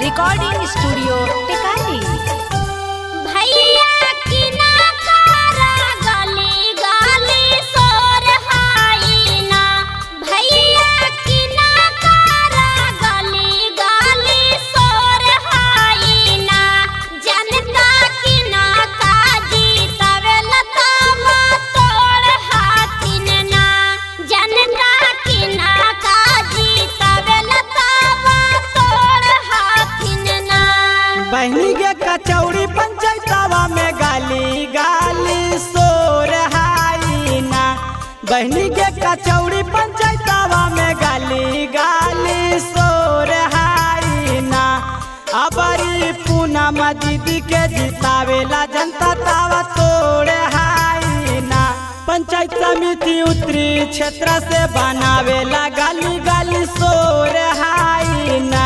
Recording studio Tikari. बहनी के कचौड़ी पंचायतवा में गाली गाली सोर हाई ना। बहनी के कचौड़ी पंचायतवा में गाली गाली सोर हाई ना। अबरी पूनम दीदी के जितावेला जनता तावा तोड़ हाई ना। पंचायत समिति उत्तरी क्षेत्र से बनावेला गाली गाली सोर हाई ना।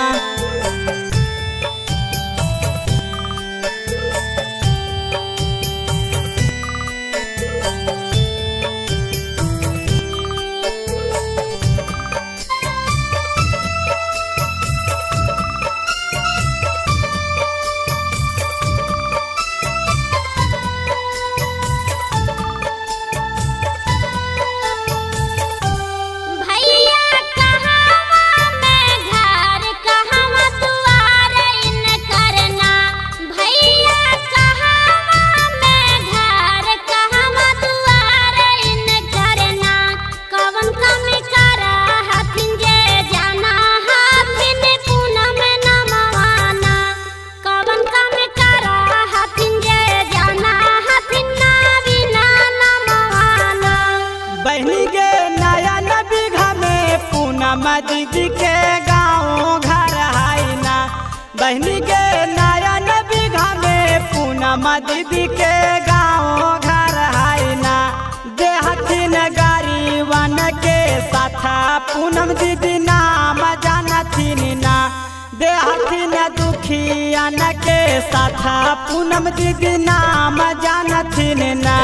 दीदी के गाँव घर है ना। बहनी के नया बीघा में पूनम दीदी के गाँव घर है ना। देहथिन गरीबन के साथा पूनम दीदी नाम जानथिन ना। देहथिन दुखियन के साथा पूनम दीदी नाम जानथिन ना।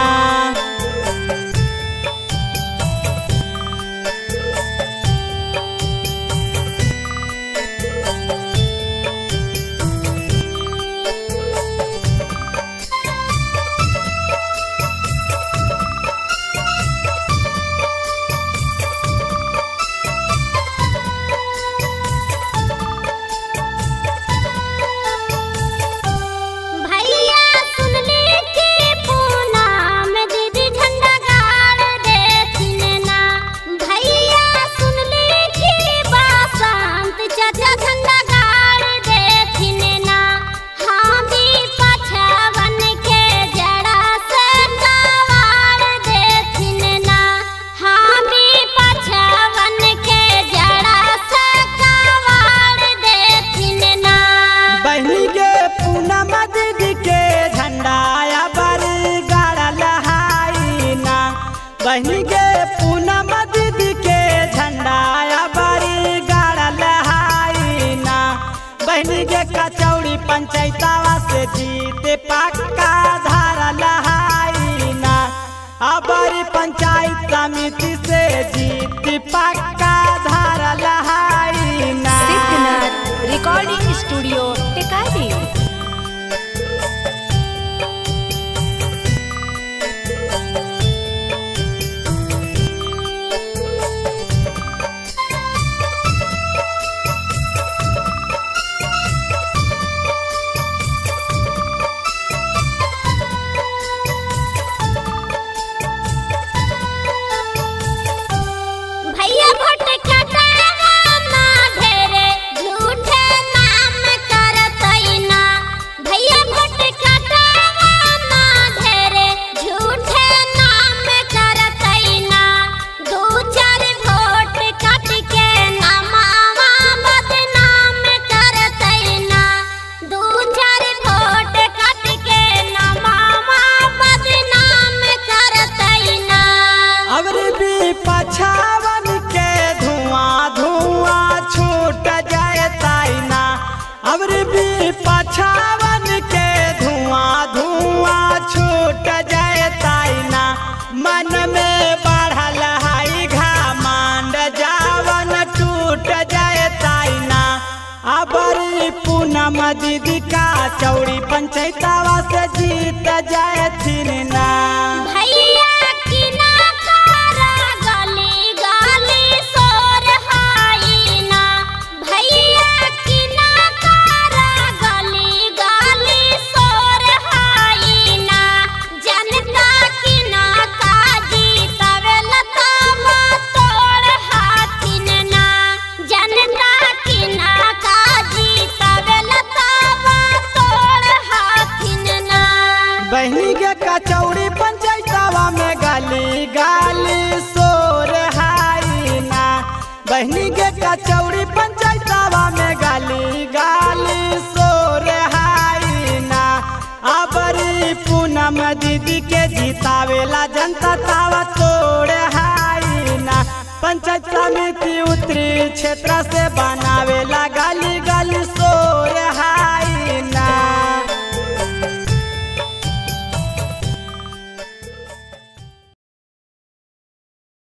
बहनी के पूनम दीदी के झंडा बड़ी गाड़ल हाई ना। बहनी के कचौड़ी पंचायतवा से जीत पक्का धारल हाई ना। अबरी पंचायत समिति से जीत पक्का धारल हाई ना। Recording studio Tikari. पछावन के धुआं धुआं छूट जाए ताइना। अबरी भी पछावन के धुआं धुआं छूट जाए ताइना। मन में बढ़ल हाई घमंड जावन टूट जाए ताइना। अबरी कचौड़ी पंचायतवा से जीत जाए थीन ना। भैया की ना करा गली गली सोर हाई ना, भैया की ना करा गली गली सोर हाई ना, जनता की ना काजी तवेला तावा तोड़ हाथिन ना, जनता की ना काजी तवेला तावा तोड़ हाथिन ना। बहनी के कचौड़ी पंचायतवा में गाली गाली सोर हाई ना, बहनी के कचौड़ी पंचायतवा में गाली गाली सोर हाई ना। अबरी पूनम दीदी के जितावेला जनता तावा तोड़ हाई ना। पंचायत समिति उत्तरी क्षेत्र से बना